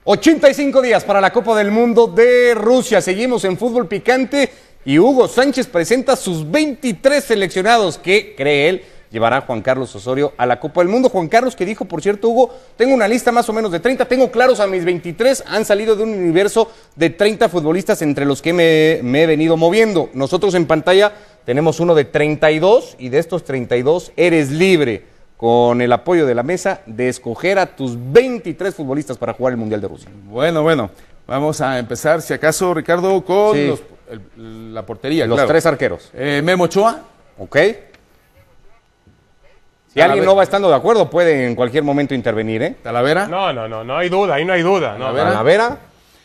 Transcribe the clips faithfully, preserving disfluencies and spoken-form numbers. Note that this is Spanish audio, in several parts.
ochenta y cinco días para la Copa del Mundo de Rusia. Seguimos en fútbol picante y Hugo Sánchez presenta sus veintitrés seleccionados que, cree él, llevará Juan Carlos Osorio a la Copa del Mundo. Juan Carlos que dijo, por cierto, Hugo, tengo una lista más o menos de treinta, tengo claros a mis veintitrés, han salido de un universo de treinta futbolistas entre los que me, me he venido moviendo. Nosotros en pantalla tenemos uno de treinta y dos y de estos treinta y dos eres libre, con el apoyo de la mesa, de escoger a tus veintitrés futbolistas para jugar el Mundial de Rusia. Bueno, bueno, vamos a empezar, si acaso, Ricardo, con sí. los, el, la portería. Los claro. tres arqueros. Eh, Memo Ochoa. Ok. Si alguien no va estando de acuerdo, puede en cualquier momento intervenir, ¿eh? Talavera. No, no, no, no hay duda, ahí no hay duda. No. Talavera. Talavera.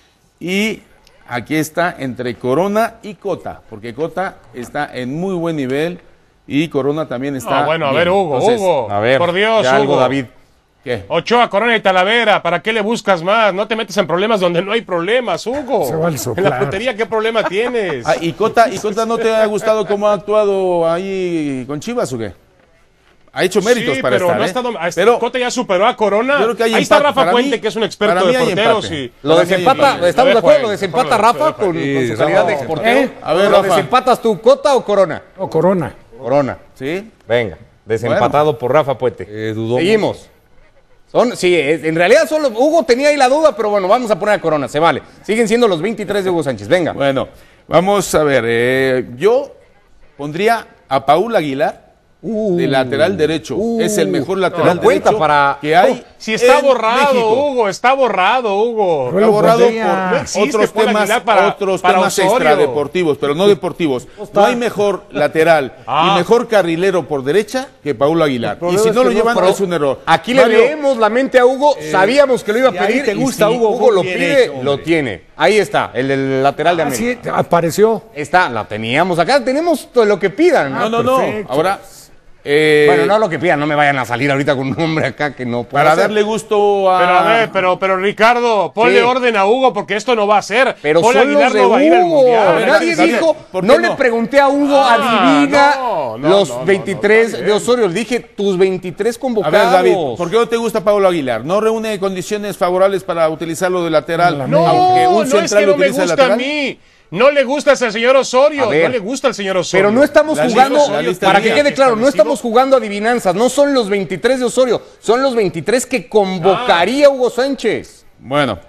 Y aquí está entre Corona y Cota, porque Cota está en muy buen nivel y Corona también está. No, bueno, a bien. ver, Hugo, Entonces, Hugo. A ver, por Dios, ya algo, Hugo. David. ¿Qué? Ochoa, Corona y Talavera, ¿para qué le buscas más? No te metes en problemas donde no hay problemas, Hugo. Se vale en la portería, ¿qué problema tienes? Ah, ¿y Cota, ¿Y Cota no te ha gustado cómo ha actuado ahí con Chivas o qué? Ha hecho méritos sí, para pero estar, no ha ¿eh? estado, pero Cota ya superó a Corona. Yo creo que hay ahí está empate. Rafa Para Puente, mí- que es un para experto mí de hay porteros. empate. Y... Lo Para mí hay desempata, empate. ¿estamos de acuerdo? Lo desempata Déjalo, Rafa déjalo. con, Sí, con su Rafa. calidad de exportero. ¿Eh? A ver, ¿Lo Rafa. desempatas tú, Cota o Corona? O Corona. Corona. ¿Sí? Venga, desempatado por Rafa Puente. Eh, dudó. Seguimos. Son, sí, es- en realidad solo Hugo tenía ahí la duda, pero bueno, vamos a poner a Corona, se vale. Siguen siendo los veintitrés de Hugo Sánchez, venga. Bueno, vamos a ver. eh, yo pondría a Paul Aguilar Uh, de lateral derecho. uh, es el mejor lateral no cuenta derecho para- que hay. Si está en borrado, México. Hugo, está borrado, Hugo. Está borrado pondría. por No existe otros Paul temas, Aguilar para- otros para temas Osorio. extradeportivos, pero no deportivos. No hay mejor lateral Ah. y mejor carrilero por derecha que Paulo Aguilar. Y problema si es no que lo no, llevan, pero es un error. Aquí le Mario, leemos la mente a Hugo, sabíamos que lo iba a si ahí pedir. te y gusta, si Hugo, Hugo muy lo bien pide, hecho, lo hombre. tiene. Ahí está, el del lateral de América. Así apareció. Está, la teníamos acá, tenemos todo lo que pidan. No, no, no. perfecto. Ahora, eh, Bueno, no lo que pidan, no me vayan a salir ahorita con un nombre acá que no pueda para ser. darle gusto a. Pero a ver, pero, pero Ricardo, ponle Sí. orden a Hugo porque esto no va a ser. Pero Ponle son Aguilar los de no va a ir al Hugo. Mundial. Nadie David, dijo, ¿por qué no, no? le pregunté a Hugo, Ah, adivina no, no, los no, no, veintitrés no, está de bien. Osorio. Le dije, tus veintitrés A convocados. ver, David, ¿por qué no te gusta Paulo Aguilar? ¿No reúne condiciones favorables para utilizarlo de lateral? No, aunque un no es central que lo no me utilice de gusta a lateral? mí. No le gusta al señor Osorio. A ver. No le gusta al señor Osorio. Pero no estamos La jugando, lista- la lista para que mía. quede claro, no Establecido. estamos jugando adivinanzas, no son los veintitrés de Osorio, son los veintitrés que convocaría Hugo Sánchez. Bueno,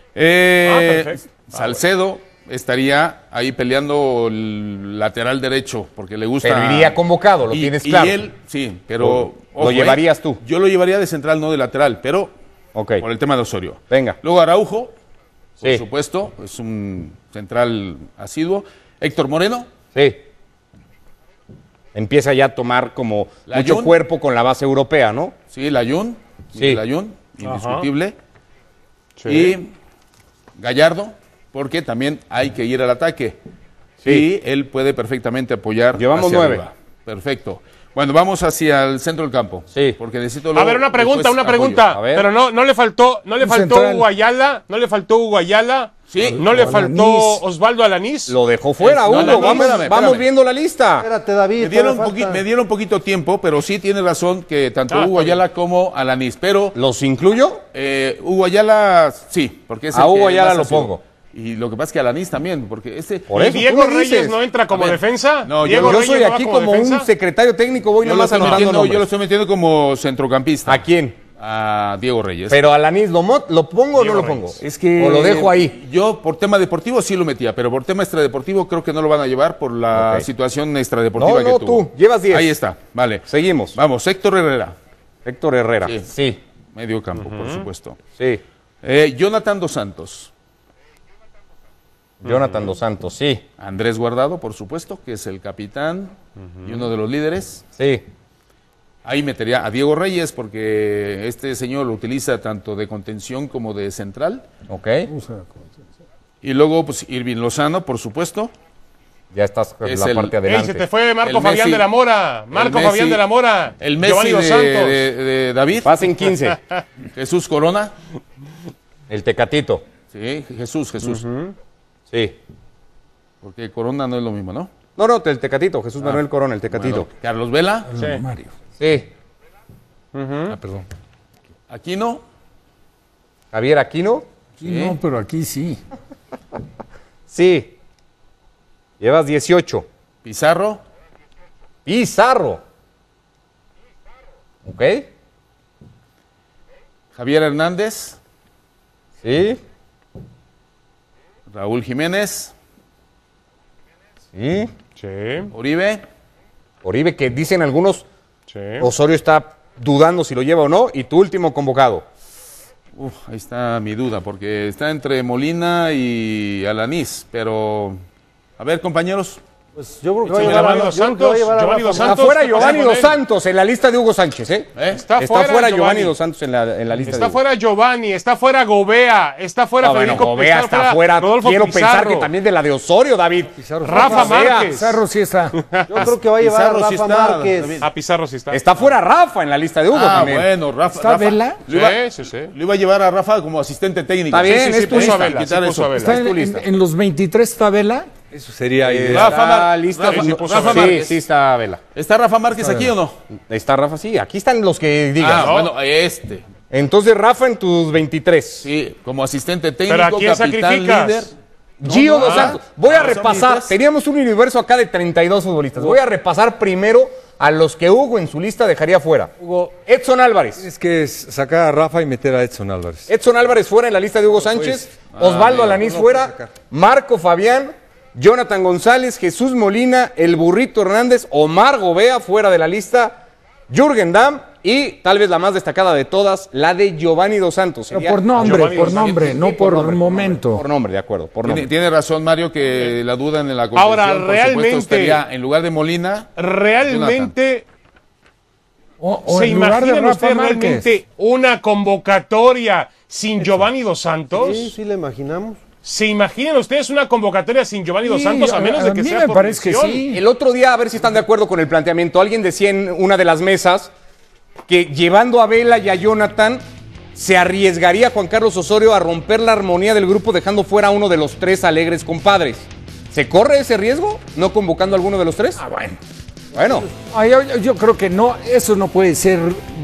eh, Ah, perfecto. Ah, Salcedo estaría ahí peleando el lateral derecho porque le gusta. Pero iría convocado, lo y, tienes y claro. él, sí, pero. Lo- lo llevarías tú. Yo lo llevaría de central, no de lateral, pero Ok, por el tema de Osorio. venga. Luego Araujo, por Sí. supuesto, es un central asiduo. Héctor Moreno, Sí. Empieza ya a tomar como La mucho Jun. cuerpo con la base europea, ¿no? sí, Layún, Sí. Layún, indiscutible. Sí. Y Gallardo, porque también hay que ir al ataque. Sí. Y él puede perfectamente apoyar. Llevamos hacia nueve. arriba. Perfecto. Bueno, vamos hacia el centro del campo. Sí. Porque necesito A luego ver, una pregunta, después una apoyo. pregunta. A ver. Pero no, no le faltó, no le Un faltó central. Hugo Ayala, no le faltó Hugo Ayala. Sí. No le O faltó Alanís. Osvaldo Alanís. Lo dejó fuera, No, Hugo. no, no, vamos espérame, vamos espérame. viendo la lista. Espérate, David. Me dieron, todavía poqui- falta. me dieron poquito tiempo, pero sí tiene razón que tanto Ah, Hugo está bien. Ayala como Alanís. Pero ¿Los incluyo? eh, Hugo Ayala, sí, porque es A el Hugo que Ayala más lo ha sido. pongo. Y lo que pasa es que Alanís también, porque este. Por ¿Y eso, Diego tú me Reyes dices. no entra como A ver, defensa? no, yo- Diego Yo Reyes soy no va aquí como como defensa. un secretario técnico, voy Yo lo, nomás estoy anotando metiendo, yo lo nombres. estoy metiendo como centrocampista. ¿A quién? A Diego Reyes. Pero a Alanis, ¿lo, mo- ¿lo pongo o no Diego lo pongo? Reyes. Es que ¿O lo dejo ahí? Yo por tema deportivo sí lo metía, pero por tema extradeportivo creo que no lo van a llevar por la Ok. situación extradeportiva No, no, que tuvo. tú, llevas diez. Ahí está, vale. Seguimos. Vamos, Héctor Herrera, Héctor Herrera. Sí. Sí, medio campo, por supuesto. sí. Eh, Jonathan Dos Santos, Jonathan Dos Santos, sí, Andrés Guardado, por supuesto, que es el capitán y uno de los líderes. sí. Ahí metería a Diego Reyes porque este señor lo utiliza tanto de contención como de central. Ok, Y luego, pues, Irving Lozano, por supuesto. ya estás en Es la el- parte Ey, adelante. se te fue Marco El Fabián Messi- de la Mora. Marco el Fabián Messi- de la Mora. El Messi Giovanni de, Dos Santos. de- de David. Pasen quince. Jesús Corona. El Tecatito. Sí, Jesús, Jesús. Sí. Porque Corona no es lo mismo, ¿no? No, no, el Tecatito, Jesús Manuel Corona, el Tecatito. Bueno, Carlos Vela. Sí. Mario. Sí. Ah, perdón. Aquino. Javier Aquino. Sí, no, pero aquí sí. Sí. Llevas dieciocho. Pizarro. Pizarro. ¿Ok? Javier Hernández. Sí. Raúl Jiménez. Sí. Sí, Oribe. Oribe, que dicen algunos, sí. Osorio está dudando si lo lleva o no, y tu último convocado. Uf, ahí está mi duda, porque está entre Molina y Alanís, pero... A ver, compañeros. Pues yo creo que va a Sí, llevar a- Giovanni Dos yo creo que va a Santos, llevar a Giovanni Rafa Dos Está Santos. fuera ¿qué pasa Giovanni con Dos él? Santos en la lista de Hugo Sánchez, ¿eh? ¿Eh? Está, Está fuera, fuera Giovanni Giovanni Dos Santos en la, en la lista Está de Hugo. fuera Giovanni, está fuera Gobea, está fuera Ah, bueno, Federico, Gobea está fuera. Rodolfo Quiero Pizarro, pensar que también de la de Osorio, David. Rafa O sea, Márquez. Pizarro sí está. Yo creo que va a llevar a Pizarro Rafa sí está, Márquez. David. A Pizarro sí está. Está fuera Rafa en la lista de Hugo Ah, también. bueno, Rafa. ¿Está Rafa. Vela? Lo iba, Sí, sí, sí. lo iba a llevar a Rafa como asistente técnico. Está bien, Sí, sí, sí, es tu puso a lista. Vela, sí quitar puso eso. a Vela. Está Es tu en, lista. en- en los veintitrés está Vela. Eso sería Eh, ideal. Rafa está Mar- lista. Rafa- sí, Rafa sí, Márquez. sí está Vela. ¿Está Rafa Márquez aquí o no? Está Rafa, sí. Aquí están los que digan. Ah, ¿no? bueno, este. Entonces Rafa en tus veintitrés. Sí, como asistente técnico, ¿Pero a quién capitán, sacrificas? líder. Gio no, Dos ah, Santos. Voy a ah, son repasar. veintitrés. Teníamos un universo acá de treinta y dos futbolistas. Voy a repasar primero a los que Hugo en su lista dejaría fuera. Hugo, Edson Álvarez. tienes que sacar a Rafa y meter a Edson Álvarez. Edson Álvarez fuera en la lista de Hugo Sánchez. Ah, Osvaldo mira, Alanís no lo fuera. puedes sacar. Marco Fabián. Jonathan González. Jesús Molina. El Burrito Hernández. Omar Gobea fuera de la lista. Jürgen Damm. Y tal vez la más destacada de todas, la de Giovanni Dos Santos. Pero Sería- por nombre, Giovanni por Dos nombre, Sí, no por por nombre, momento. Por nombre, de acuerdo. Por Tiene, nombre. tiene razón Mario que la duda en la contención, Ahora, por supuesto, realmente- estaría en lugar de Molina. Realmente, O, o ¿se en lugar de imaginan Rafa ustedes Márquez. realmente una convocatoria sin Giovanni Dos Santos? Sí, sí le imaginamos. ¿Se imaginan ustedes una convocatoria sin Giovanni Dos Sí, Santos a menos de que mí sea me por parece que lesión? sí. El otro día, a ver si están de acuerdo con el planteamiento, alguien decía en una de las mesas que llevando a Vela y a Jonathan se arriesgaría Juan Carlos Osorio a romper la armonía del grupo dejando fuera a uno de los tres alegres compadres. ¿Se corre ese riesgo no convocando a alguno de los tres? Ah, bueno. Bueno, Ah, yo, yo- yo creo que no, eso no puede ser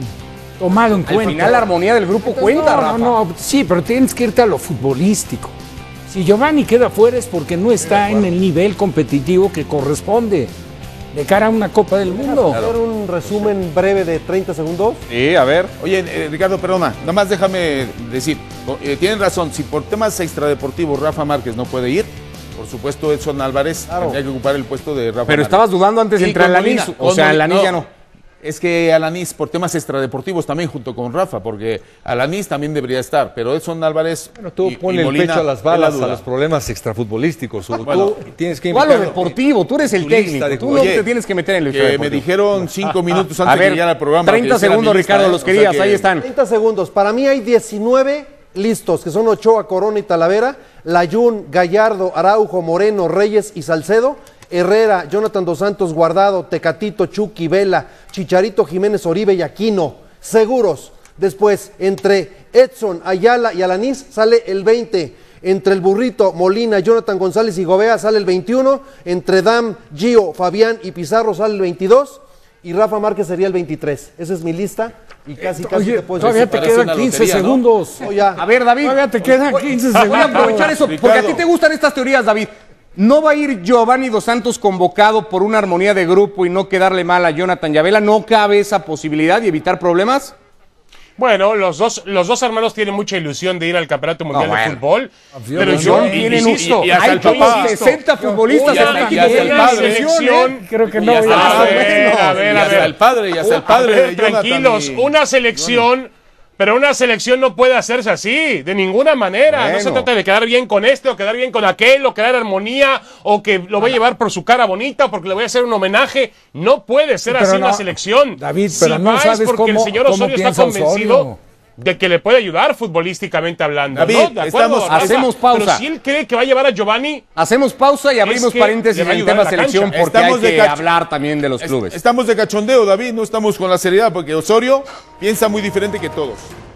tomado en al cuenta. final la armonía del grupo cuenta, no, Rafa. no, no, sí, pero tienes que irte a lo futbolístico. Si Giovanni queda fuera es porque no está en el nivel competitivo que corresponde de cara a una Copa del Mundo. ¿Hacer un resumen breve de treinta segundos? Sí, a ver. Oye, eh, Ricardo, perdona, nada más déjame decir, eh, tienen razón, si por temas extradeportivos Rafa Márquez no puede ir, por supuesto Edson Álvarez Claro. tendría que ocupar el puesto de Rafa Pero Márquez. estabas dudando antes de Y entrar con al Alanís, Molina, o con sea, Molina, Alanís ya no. Es que Alanís, por temas extradeportivos también junto con Rafa, porque Alanís también debería estar, pero Edson Álvarez Bueno, tú y- ponle y Molina, el pecho a las es la balas a duda. los problemas extrafutbolísticos. O Bueno, tú tienes que Tú a lo invitarlo- deportivo, tú eres el tu lista técnico, de- tú no Oye, te tienes que meter en el Que me extradeportivo. dijeron cinco minutos A antes de ver, llegar al programa. treinta que hiciera segundos, mi lista, Ricardo, ¿eh? los O sea querías, que- ahí están. treinta segundos. Para mí hay diecinueve listos, que son Ochoa, Corona y Talavera, Layún, Gallardo, Araujo, Moreno, Reyes y Salcedo, Herrera, Jonathan Dos Santos, Guardado, Tecatito, Chucky, Vela, Chicharito, Jiménez, Oribe y Aquino. Seguros. Después, entre Edson, Ayala y Alanís sale el veinte. Entre el Burrito, Molina, Jonathan González y Gobea sale el veintiuno. Entre Dam, Gio, Fabián y Pizarro sale el veintidós. Y Rafa Márquez sería el veintitrés. Esa es mi lista. Y casi, casi Oye, te puedo todavía decir. te parece quedan una quince lotería, ¿no? segundos. No, ya. A ver, David. Todavía te quedan quince Voy a segundos. aprovechar eso, porque a Ricardo. ti te gustan estas teorías, David. ¿No va a ir Giovanni Dos Santos convocado por una armonía de grupo y no quedarle mal a Jonathan Yavela? ¿No cabe esa posibilidad y evitar problemas? Bueno, los dos, los dos hermanos tienen mucha ilusión de ir al Campeonato Mundial No, de bueno. Fútbol. Pero no, yo no, tienen un- insisto, y- y hasta Hay el como papá. sesenta futbolistas Y en hasta- y México hasta con el una padre. selección, selección, ¿eh? Creo que Y no. hasta- ya. A ver, a ver, y a hasta ver. el padre, y hasta el A padre ver, de Jonathan tranquilos, y- una selección, pero una selección no puede hacerse así, de ninguna manera. No se Bueno. trata de quedar bien con este, o quedar bien con aquel, o quedar armonía, o que lo voy a llevar por su cara bonita, o porque le voy a hacer un homenaje. No puede ser Pero así no, una selección. David, Si pero no va es sabes porque el cómo- señor cómo Osorio está piensa convencido Osorio. de que le puede ayudar futbolísticamente hablando. David, ¿no? De acuerdo, estamos- Rafa, hacemos pausa. Pero si él cree que va a llevar a Giovanni, Hacemos pausa y abrimos que paréntesis le va a en ayudar tema en la selección cancha. porque Estamos hay de que cacho- hablar también de los Es- clubes. Estamos de cachondeo, David, no estamos con la seriedad, porque Osorio piensa muy diferente que todos.